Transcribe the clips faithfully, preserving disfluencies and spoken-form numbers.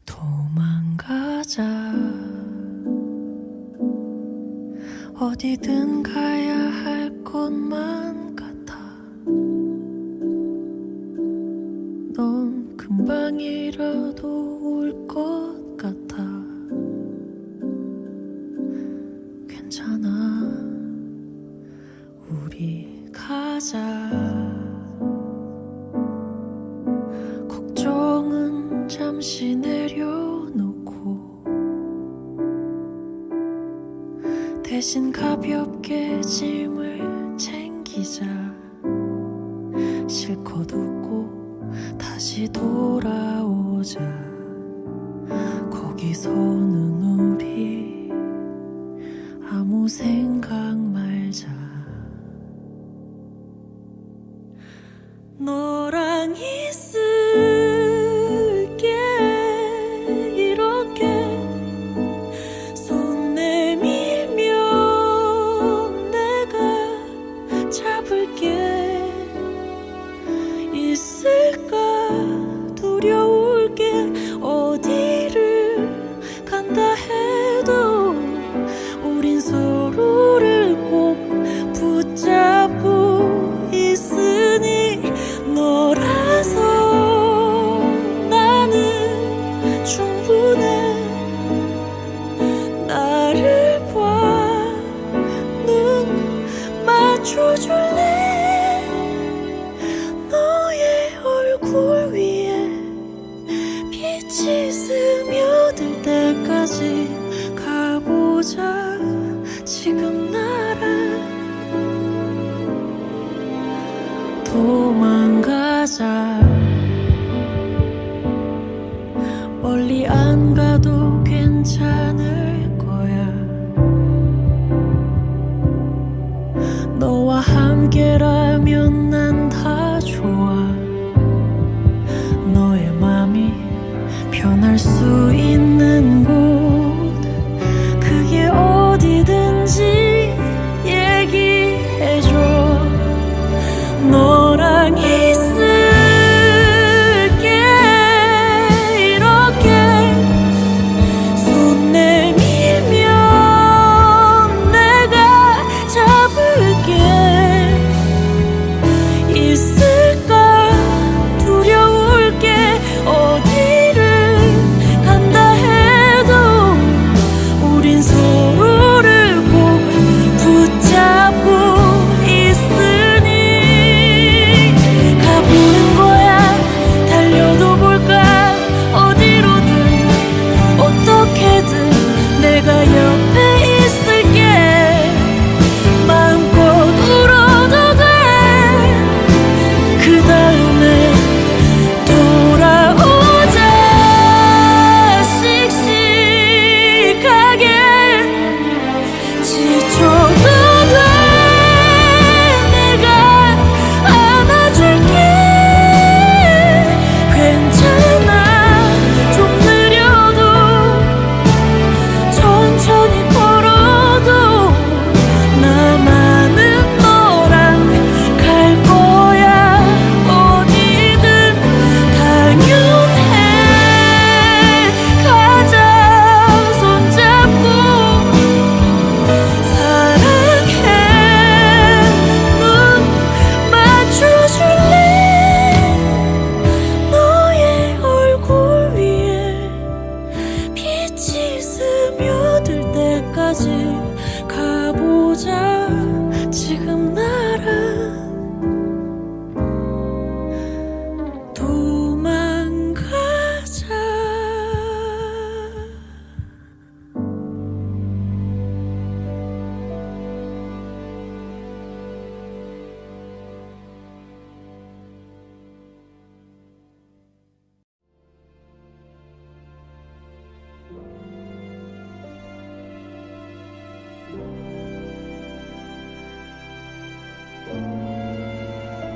도망가자. 어디든 가야 할 것만 같아. 넌 금방이라도 올 것 같아. 괜찮아, 우리 가자. 걱정은 잠시 내려놓고 대신 가볍게 짐을 챙기자. 실컷 웃고 다시 돌아오자. 거기서는 우리 아무 생각 말자. 너랑 있을게. 이렇게 손 내밀면 내가 잡을게. 있을까 두려울 게. 어디를 간다 해도 우린 서로를 꼭 붙잡고 있으니. 너라서 나는 충분해. 나를 봐, 눈 맞춰줄래. 너의 얼굴 위에 빛이 스며들 때까지 가보자. 지금 나랑 도망가자. 멀리 안 가도 괜찮을 거야. 너와 함께라면 난 다 좋아. 너의 맘이 변할 수 있는 곳, 그게 어디든지 얘기해줘. 너랑 있을게. 이렇게 손 내밀면 내가 잡을게. 있을까 두려울 게. 어디를 간다 해도 우린 서로를 꼭 붙잡고 있으니. 가보는 거야. 달려도 볼까. 어디로든 어떻게든 내가 옆에 있을게. 마음껏 울어도 돼. 그 다음에 돌아오자. 씩씩하게 지쳐도 돼. 내가 안아줄게. 괜찮아, 좀 느려도 천천히 걸어도 나만은 너랑 갈 거야. 어디든 당연해. 가자, 손잡고. 사랑해, 눈 맞춰줄래. 너의 얼굴 위에 빛이 스며들 때까지 가보자. 지금 나랑 도망가자.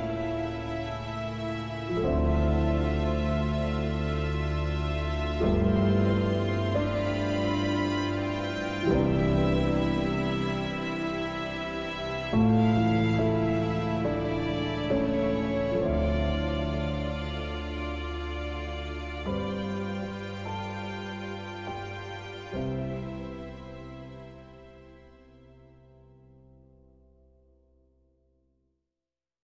you.